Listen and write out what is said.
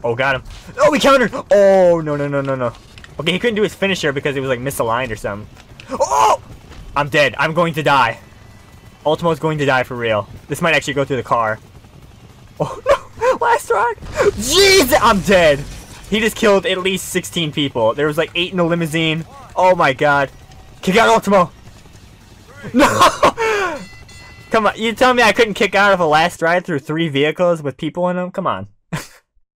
Oh, got him. Oh, he countered. Oh, no, no, no, no, no. Okay, he couldn't do his finisher because it was like misaligned or something. Oh! I'm dead. I'm going to die. Ultimo's going to die for real. This might actually go through the car. Oh, no. Last ride. Jeez, I'm dead. He just killed at least 16 people. There was like 8 in the limousine. Oh, my God. Kick out Ultimo. No! Come on. You tell me I couldn't kick out of a last ride through 3 vehicles with people in them? Come on.